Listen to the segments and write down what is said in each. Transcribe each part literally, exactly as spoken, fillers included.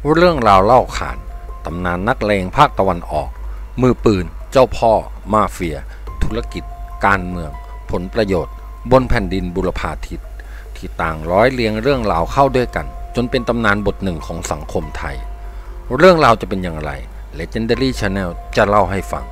เรื่องราวเล่าขานตำนานนักเลงภาคตะวันออกมือปืนเจ้าพ่อมาเฟียธุรกิจการเมืองผลประโยชน์บนแผ่นดินบุรพาทิตที่ต่างร้อยเรียงเรื่องราวเข้าด้วยกันจนเป็นตำนานบทหนึ่งของสังคมไทยเรื่องราวจะเป็นอย่างไร Legendary Channel จะเล่าให้ฟัง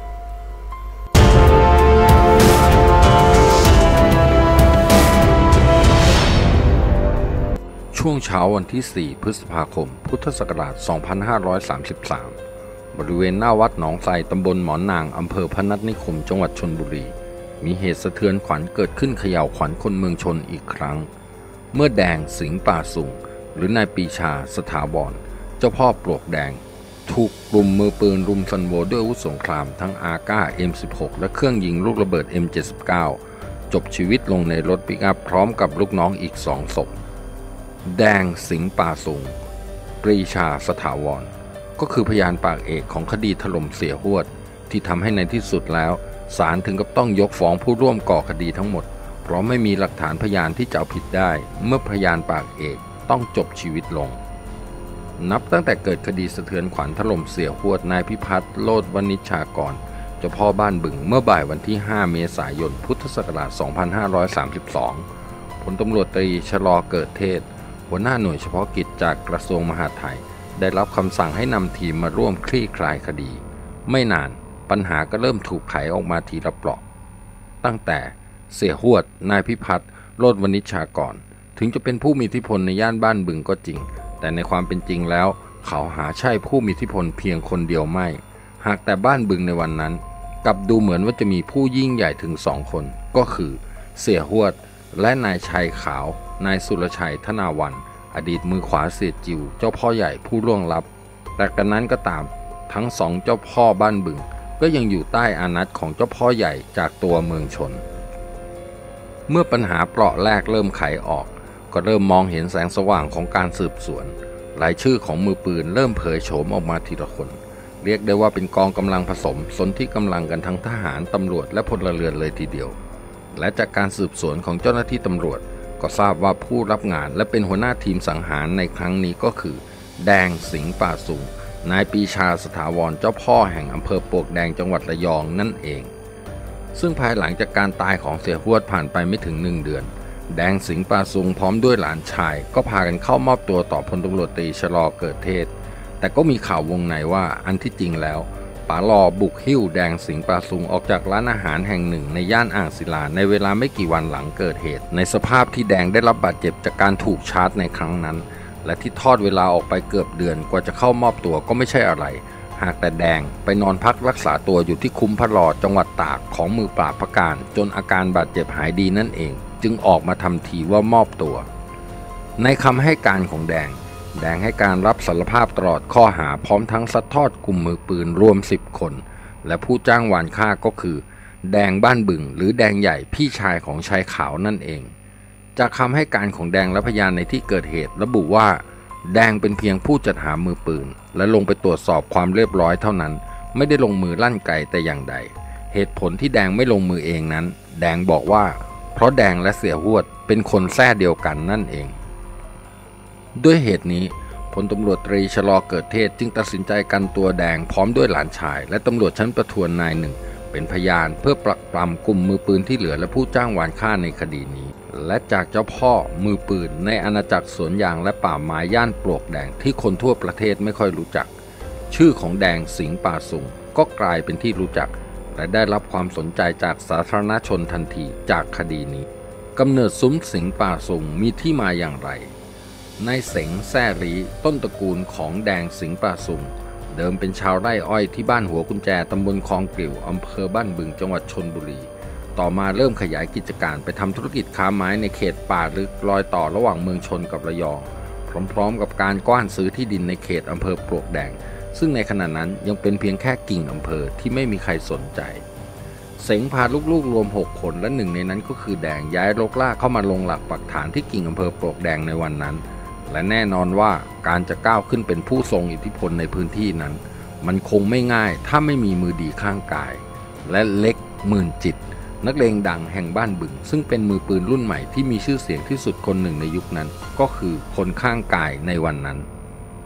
ช่วงเช้าวันที่สี่พฤษภาคมพุทธศักราชสองพันห้าร้อยสามสิบสามบริเวณหน้าวัดหนองไทรตำบลหมอนนางอำเภอพนัสนิคมจังหวัดชลบุรีมีเหตุสะเทือนขวัญเกิดขึ้นเขย่าวขวัญคนเมืองชนอีกครั้งเมื่อแดงสิงห์ป่าสุงหรือนายปีชาสถาบรเจ้าพ่อปลวกแดงถูกกลุ่มมือปืนรุมฟันโวด้วยอาวุธสงครามทั้ง อาร์ ก้า เอ็ม สิบหก และเครื่องยิงลูกระเบิด เอ็ม เจ็ดสิบเก้า จบชีวิตลงในรถปิกอัพพร้อมกับลูกน้องอีกสองศพแดงสิงห์ป่าสุงปรีชาสถาวรก็คือพยานปากเอกของคดีถล่มเสียหวดที่ทำให้ในที่สุดแล้วศาลถึงกับต้องยกฟ้องผู้ร่วมก่อคดีทั้งหมดเพราะไม่มีหลักฐานพยานที่จะเอาผิดได้เมื่อพยานปากเอกต้องจบชีวิตลงนับตั้งแต่เกิดคดีสะเทือนขวัญถล่มเสียหวดนายพิพัฒน์โลดวณิชากรเจ้าพ่อบ้านบึงเมื่อบ่ายวันที่ห้าเมษายนพุทธศักราชสองพันห้าร้อยสามสิบสองพลตำรวจตรีชลอเกิดเทศหัวหน้าหน่วยเฉพาะกิจจากกระทรวงมหาดไทยได้รับคำสั่งให้นำทีมมาร่วมคลี่คลายคดีไม่นานปัญหาก็เริ่มถูกไขออกมาทีละเปราะตั้งแต่เสียหวดนายพิพัฒน์โลดวณิชากรถึงจะเป็นผู้มีอิทธิพลในย่านบ้านบึงก็จริงแต่ในความเป็นจริงแล้วเขาหาใช่ผู้มีอิทธิพลเพียงคนเดียวไม่หากแต่บ้านบึงในวันนั้นกลับดูเหมือนว่าจะมีผู้ยิ่งใหญ่ถึงสองคนก็คือเสียหวดและนายชัยขาวนายสุรชัยธนาวันอดีตมือขวาเสียจิวเจ้าพ่อใหญ่ผู้ล่วงลับแต่กันนั้นก็ตามทั้งสองเจ้าพ่อบ้านบึงก็ยังอยู่ใต้อานัตของเจ้าพ่อใหญ่จากตัวเมืองชนเมื่อปัญหาเปราะแรกเริ่มไขออกก็เริ่มมองเห็นแสงสว่างของการสืบสวนรายชื่อของมือปืนเริ่มเผยโฉมออกมาทีละคนเรียกได้ว่าเป็นกองกำลังผสมสนที่กำลังกันทั้งทหารตำรวจและพลเรือนเลยทีเดียวและจากการสืบสวนของเจ้าหน้าที่ตำรวจก็ทราบว่าผู้รับงานและเป็นหัวหน้าทีมสังหารในครั้งนี้ก็คือแดงสิงห์ป่าสุงนายปีชาสถาวรเจ้าพ่อแห่งอำเภอปลวกแดงจังหวัดระยองนั่นเองซึ่งภายหลังจากการตายของเสียหวดผ่านไปไม่ถึงหนึ่งเดือนแดงสิงห์ป่าสุงพร้อมด้วยหลานชายก็พากันเข้ามอบตัวต่อพลตำรวจตรีชลอเกิดเทศแต่ก็มีข่าววงในว่าอันที่จริงแล้วป๋าลอบุกหิ้วแดงสิงห์ป่าสุงออกจากร้านอาหารแห่งหนึ่งในย่านอ่างศิลาในเวลาไม่กี่วันหลังเกิดเหตุในสภาพที่แดงได้รับบาดเจ็บจากการถูกชาร์จในครั้งนั้นและที่ทอดเวลาออกไปเกือบเดือนกว่าจะเข้ามอบตัวก็ไม่ใช่อะไรหากแต่แดงไปนอนพักรักษาตัวอยู่ที่คุ้มพระลอจังหวัดตากของมือปราบพระการจนอาการบาดเจ็บหายดีนั่นเองจึงออกมาทำทีว่ามอบตัวในคำให้การของแดงแดงให้การรับสารภาพตลอดข้อหาพร้อมทั้งซัดทอดกลุ่มมือปืนรวมสิบคนและผู้จ้างวานฆ่าก็คือแดงบ้านบึงหรือแดงใหญ่พี่ชายของชายขาวนั่นเองจากคำให้การของแดงและพยานในที่เกิดเหตุระบุว่าแดงเป็นเพียงผู้จัดหามือปืนและลงไปตรวจสอบความเรียบร้อยเท่านั้นไม่ได้ลงมือลั่นไกแต่อย่างใดเหตุผลที่แดงไม่ลงมือเองนั้นแดงบอกว่าเพราะแดงและเสียหวดเป็นคนแท้เดียวกันนั่นเองด้วยเหตุนี้พลตำรวจตรีชลอเกิดเทศจึงตัดสินใจกันตัวแดงพร้อมด้วยหลานชายและตำรวจชั้นประทวนนายหนึ่งเป็นพยานเพื่อปรักปรำกลุ่มมือปืนที่เหลือและผู้จ้างวานฆ่าในคดีนี้และจากเจ้าพ่อมือปืนในอาณาจักรสวนยางและป่าไม้ย่านปลวกแดงที่คนทั่วประเทศไม่ค่อยรู้จักชื่อของแดงสิงห์ป่าสุงก็กลายเป็นที่รู้จักและได้รับความสนใจจากสาธารณชนทันทีจากคดีนี้กำเนิดซุ้มสิงห์ป่าสุงมีที่มาอย่างไรนายเสงแซ่ลีต้นตระกูลของแดงสิงห์ป่าสุงเดิมเป็นชาวไร่อ้อยที่บ้านหัวกุญแจตำบลคลองกลิ่วอำเภอบ้านบึงจังหวัดชลบุรีต่อมาเริ่มขยายกิจการไปทำธุรกิจค้าไม้ในเขตป่าลึกรอยต่อระหว่างเมืองชนกับระยองพร้อมๆกับการกว้านซื้อที่ดินในเขตอำเภอปลวกแดงซึ่งในขณะนั้นยังเป็นเพียงแค่กิ่งอำเภอที่ไม่มีใครสนใจเสงพาลูกๆรวมหกคนและหนึ่งในนั้นก็คือแดงย้ายรกรากเข้ามาลงหลักปักฐานที่กิ่งอำเภอปลวกแดงในวันนั้นและแน่นอนว่าการจะก้าวขึ้นเป็นผู้ทรงอิทธิพลในพื้นที่นั้นมันคงไม่ง่ายถ้าไม่มีมือดีข้างกายและเล็กหมื่นจิตนักเลงดังแห่งบ้านบึงซึ่งเป็นมือปืนรุ่นใหม่ที่มีชื่อเสียงที่สุดคนหนึ่งในยุคนั้นก็คือคนข้างกายในวันนั้น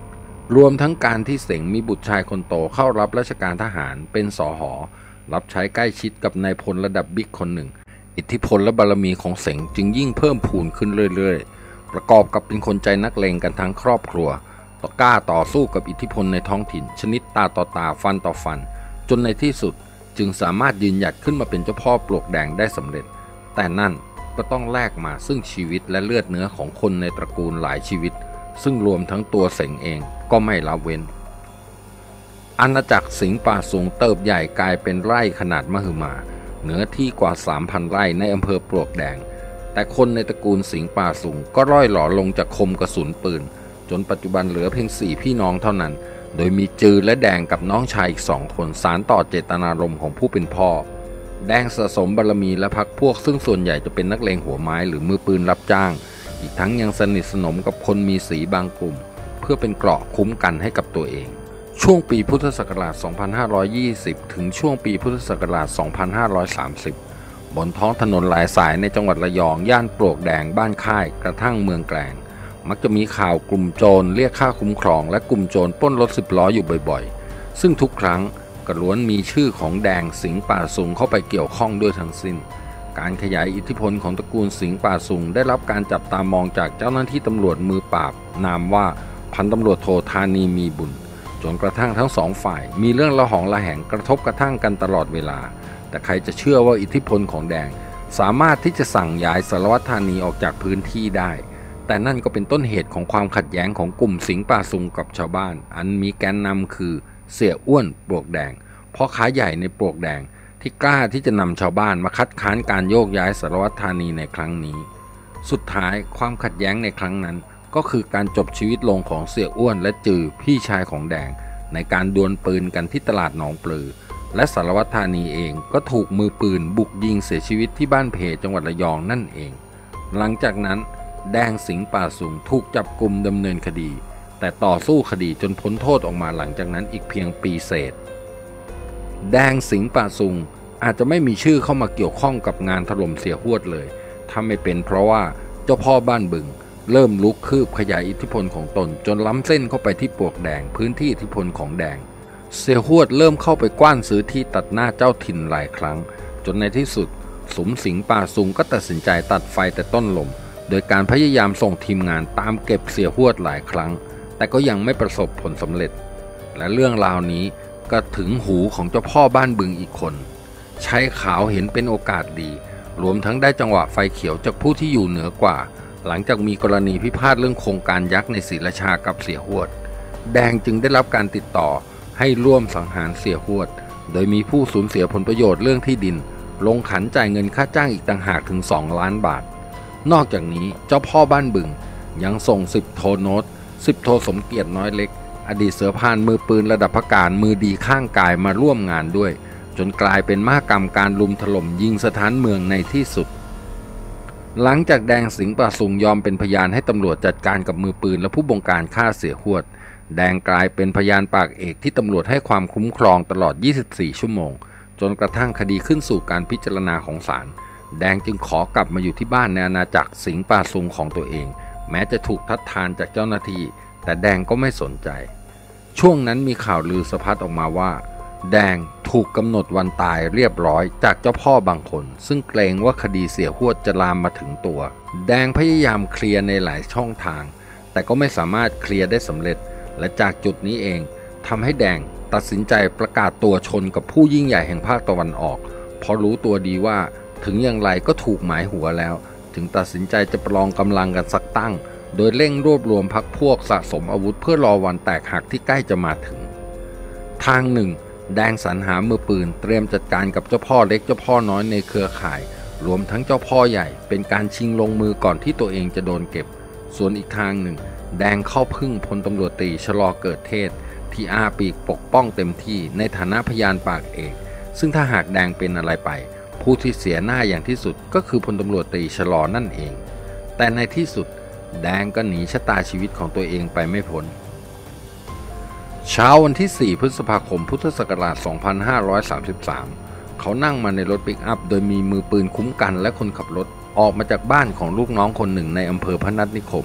รวมทั้งการที่เสงมีบุตรชายคนโตเข้ารับราชการทหารเป็นสห.รับใช้ใกล้ชิดกับนายพลระดับบิ๊กคนหนึ่งอิทธิพลและบารมีของเสงจึงยิ่งเพิ่มพูนขึ้นเรื่อยๆประกอบกับเป็นคนใจนักเลงกันทั้งครอบครัวต่อกล้าต่อสู้กับอิทธิพลในท้องถิ่นชนิดตาต่อตาฟันต่อฟันจนในที่สุดจึงสามารถยืนหยัดขึ้นมาเป็นเจ้าพ่อปลวกแดงได้สำเร็จแต่นั่นก็ต้องแลกมาซึ่งชีวิตและเลือดเนื้อของคนในตระกูลหลายชีวิตซึ่งรวมทั้งตัวเสงเองก็ไม่ละเว้นอาณาจักรสิงห์ป่าสูงเติบใหญ่กลายเป็นไร่ขนาดมหึมาเนื้อที่กว่า สามพัน ไร่ในอำเภอปลวกแดงแต่คนในตระกูลสิงห์ป่าสูงก็ร่อยหล่อลงจากคมกระสุนปืนจนปัจจุบันเหลือเพียงสี่พี่น้องเท่านั้นโดยมีจือและแดงกับน้องชายอีกสองคนสานต่อเจตนารมณ์ของผู้เป็นพ่อแดงสะสมบารมีและพรรคพวกซึ่งส่วนใหญ่จะเป็นนักเลงหัวไม้หรือมือปืนรับจ้างอีกทั้งยังสนิทสนมกับคนมีสีบางกลุ่มเพื่อเป็นเกราะคุ้มกันให้กับตัวเองช่วงปีพุทธศักราช สองพันห้าร้อยยี่สิบ ถึงช่วงปีพุทธศักราช สองพันห้าร้อยสามสิบ บนท้องถนนหลายสายในจังหวัดระยองย่านปลวกแดงบ้านค่ายกระทั่งเมืองแกลงมักจะมีข่าวกลุ่มโจรเรียกค่าคุ้มครองและกลุ่มโจรปล้นรถสิบล้ออยู่บ่อยๆซึ่งทุกครั้งก็ล้วนมีชื่อของแดงสิงห์ป่าสูงเข้าไปเกี่ยวข้องด้วยทั้งสิ้นการขยายอิทธิพลของตระกูลสิงห์ป่าสูงได้รับการจับตามองจากเจ้าหน้าที่ตำรวจมือปราบนามว่าพันตำรวจโทธานีมีบุญจนกระทั่งทั้งสองฝ่ายมีเรื่องละหองละแหงกระทบกระทั่งกันตลอดเวลาแต่ใครจะเชื่อว่าอิทธิพลของแดงสามารถที่จะสั่งย้ายสารวัตรธานีออกจากพื้นที่ได้แต่นั่นก็เป็นต้นเหตุของความขัดแย้งของกลุ่มสิงห์ป่าสูงกับชาวบ้านอันมีแกนนำคือเสี่ยอ้วนปลวกแดงพ่อค้าใหญ่ในปลวกแดงที่กล้าที่จะนำชาวบ้านมาคัดค้านการโยกย้ายสารวัตรธานีในครั้งนี้สุดท้ายความขัดแย้งในครั้งนั้นก็คือการจบชีวิตลงของเสี่ยอ้วนและจือพี่ชายของแดงในการดวลปืนกันที่ตลาดหนองปลือและสารวัตรธานีเองก็ถูกมือปืนบุกยิงเสียชีวิตที่บ้านเพจังหวัดระยองนั่นเองหลังจากนั้นแดงสิงห์ป่าสูงถูกจับกุมดำเนินคดีแต่ต่อสู้คดีจนพ้นโทษออกมาหลังจากนั้นอีกเพียงปีเศษแดงสิงห์ป่าสูงอาจจะไม่มีชื่อเข้ามาเกี่ยวข้องกับงานถล่มเสียหวดเลยถ้าไม่เป็นเพราะว่าเจ้าพ่อบ้านบึงเริ่มลุกคืบขยายอิทธิพลของตนจนล้ำเส้นเข้าไปที่ปลวกแดงพื้นที่อิทธิพลของแดงเสียหวดเริ่มเข้าไปกว้านซื้อที่ตัดหน้าเจ้าถิ่นหลายครั้งจนในที่สุดสมสิงห์ป่าสูงก็ตัดสินใจตัดไฟแต่ต้นลมโดยการพยายามส่งทีมงานตามเก็บเสียหวดหลายครั้งแต่ก็ยังไม่ประสบผลสำเร็จและเรื่องราวนี้ก็ถึงหูของเจ้าพ่อบ้านบึงอีกคนใช้ขาวเห็นเป็นโอกาสดีรวมทั้งได้จังหวะไฟเขียวจากผู้ที่อยู่เหนือกว่าหลังจากมีกรณีพิพาทเรื่องโครงการยักษ์ในศรีราชากับเสียหวดแดงจึงได้รับการติดต่อให้ร่วมสังหารเสียหวดโดยมีผู้สูญเสียผลประโยชน์เรื่องที่ดินลงขันจ่ายเงินค่าจ้างอีกต่างหากถึงสองล้านบาทนอกจากนี้เจ้าพ่อบ้านบึงยังส่งสิบโทโนตสิบโทสมเกียรติน้อยเล็กอดีตเสือพานมือปืนระดับพการมือดีข้างกายมาร่วมงานด้วยจนกลายเป็นมหกรรมการลุมถล่มยิงสถานเมืองในที่สุดหลังจากแดงสิงห์ป่าสูงยอมเป็นพยานให้ตำรวจจัดการกับมือปืนและผู้บงการฆ่าเสียหวดแดงกลายเป็นพยานปากเอกที่ตำรวจให้ความคุ้มครองตลอดยี่สิบสี่ชั่วโมงจนกระทั่งคดีขึ้นสู่การพิจารณาของศาลแดงจึงขอกลับมาอยู่ที่บ้านในอาณาจักรสิงห์ป่าสูงของตัวเองแม้จะถูกทัดทานจากเจ้าหน้าที่แต่แดงก็ไม่สนใจช่วงนั้นมีข่าวลือสะพัดออกมาว่าแดงถูกกำหนดวันตายเรียบร้อยจากเจ้าพ่อบางคนซึ่งเกรงว่าคดีเสียหวดจะลามมาถึงตัวแดงพยายามเคลียร์ในหลายช่องทางแต่ก็ไม่สามารถเคลียร์ได้สำเร็จและจากจุดนี้เองทำให้แดงตัดสินใจประกาศตัวชนกับผู้ยิ่งใหญ่แห่งภาคตะวันออกเพราะรู้ตัวดีว่าถึงอย่างไรก็ถูกหมายหัวแล้วจึงตัดสินใจจะประลองกำลังกันสักตั้งโดยเร่งรวบรวมพรรคพวกสะสมอาวุธเพื่อรอวันแตกหักที่ใกล้จะมาถึงทางหนึ่งแดงสรรหามือปืนเตรียมจัดการกับเจ้าพ่อเล็กเจ้าพ่อน้อยในเครือข่ายรวมทั้งเจ้าพ่อใหญ่เป็นการชิงลงมือก่อนที่ตัวเองจะโดนเก็บส่วนอีกทางหนึ่งแดงเข้าพึ่งพลตำรวจตรีชลอเกิดเทศที่อาปีกปกป้องเต็มที่ในฐานะพยานปากเอกซึ่งถ้าหากแดงเป็นอะไรไปผู้ที่เสียหน้าอย่างที่สุดก็คือพลตำรวจตรีชลอนั่นเองแต่ในที่สุดแดงก็หนีชะตาชีวิตของตัวเองไปไม่พ้นเช้าวันที่สี่พฤษภาคมพุทธศักราชสองพันห้าร้อยสามสิบสามเขานั่งมาในรถปิกอัพโดยมีมือปืนคุ้มกันและคนขับรถออกมาจากบ้านของลูกน้องคนหนึ่งในอำเภอพนัสนิคม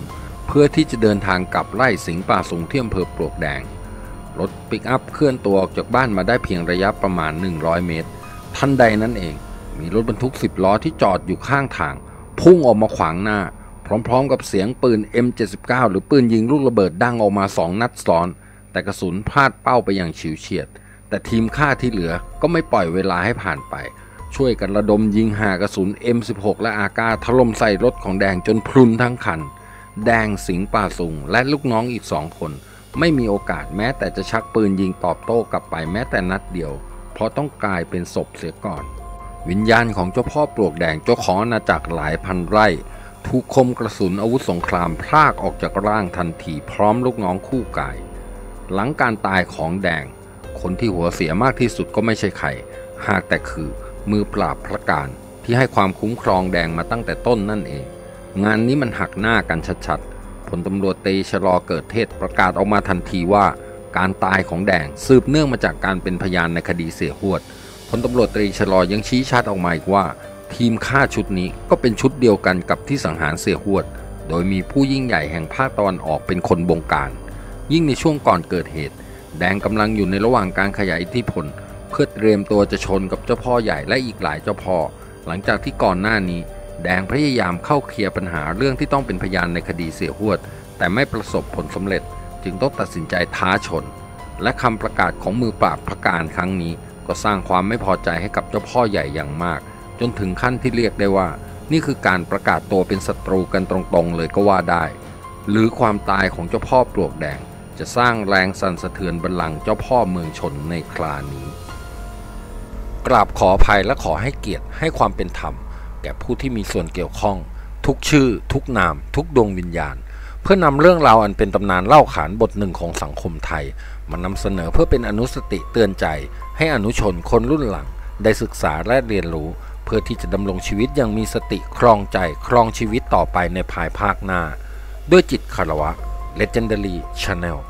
เพื่อที่จะเดินทางกลับไล่สิงห์ป่าสูงที่อำเภอปลวกแดงรถปิกอัพเคลื่อนตัวออกจากบ้านมาได้เพียงระยะประมาณหนึ่งร้อยเมตรทันใดนั้นเองมีรถบรรทุกสิบล้อที่จอดอยู่ข้างทางพุ่งออกมาขวางหน้าพร้อมๆกับเสียงปืน เอ็ม เจ็ดสิบเก้า หรือปืนยิงลูกระเบิดดังออกมาสองนัดซ้อนแต่กระสุนพลาดเป้าไปอย่างฉิวเฉียดแต่ทีมฆ่าที่เหลือก็ไม่ปล่อยเวลาให้ผ่านไปช่วยกันระดมยิงหากระสุน เอ็ม สิบหก และ อาร์ เก้า ถล่มใส่รถของแดงจนพรุนทั้งคันแดงสิงห์ป่าสูงและลูกน้องอีกสองคนไม่มีโอกาสแม้แต่จะชักปืนยิงตอบโต้กลับไปแม้แต่นัดเดียวเพราะต้องกลายเป็นศพเสียก่อนวิญญาณของเจ้าพ่อปลวกแดงเจ้าของอาณาจักรหลายพันไร่ถูกคมกระสุนอาวุธสงครามพรากออกจากร่างทันทีพร้อมลูกน้องคู่กายหลังการตายของแดงคนที่หัวเสียมากที่สุดก็ไม่ใช่ใครหากแต่คือมือปราบพระการที่ให้ความคุ้มครองแดงมาตั้งแต่ต้นนั่นเองงานนี้มันหักหน้ากันชัดๆพลตำรวจตรีชลอเกิดเทศประกาศออกมาทันทีว่าการตายของแดงสืบเนื่องมาจากการเป็นพยานในคดีเสียหวดพลตำรวจตรีชลอยังชี้ชัดออกมาอีกว่าทีมฆ่าชุดนี้ก็เป็นชุดเดียวกันกับที่สังหารเสียหวดโดยมีผู้ยิ่งใหญ่แห่งภาคตะวันออกเป็นคนบงการยิ่งในช่วงก่อนเกิดเหตุแดงกำลังอยู่ในระหว่างการขยายอิทธิพลเพื่อเตรียมตัวจะชนกับเจ้าพ่อใหญ่และอีกหลายเจ้าพ่อหลังจากที่ก่อนหน้านี้แดงพยายามเข้าเคลียร์ปัญหาเรื่องที่ต้องเป็นพยานในคดีเสียหวดแต่ไม่ประสบผลสำเร็จจึงต้องตัดสินใจท้าชนและคำประกาศของมือปราบพระการครั้งนี้ก็สร้างความไม่พอใจให้กับเจ้าพ่อใหญ่อย่างมากจนถึงขั้นที่เรียกได้ว่านี่คือการประกาศตัวเป็นศัตรูกันตรงๆเลยก็ว่าได้หรือความตายของเจ้าพ่อปลวกแดงจะสร้างแรงสั่นสะเทือนบัลลังก์เจ้าพ่อเมืองชนในครานี้กราบขออภัยและขอให้เกียรติให้ความเป็นธรรมแก่ผู้ที่มีส่วนเกี่ยวข้องทุกชื่อทุกนามทุกดวงวิญญาณเพื่อนำเรื่องราวอันเป็นตำนานเล่าขานบทหนึ่งของสังคมไทยมานำเสนอเพื่อเป็นอนุสติเตือนใจให้อนุชนคนรุ่นหลังได้ศึกษาและเรียนรู้เพื่อที่จะดำรงชีวิตอย่างมีสติครองใจครองชีวิตต่อไปในภายภาคหน้าด้วยจิตคารวะ Legendary Channel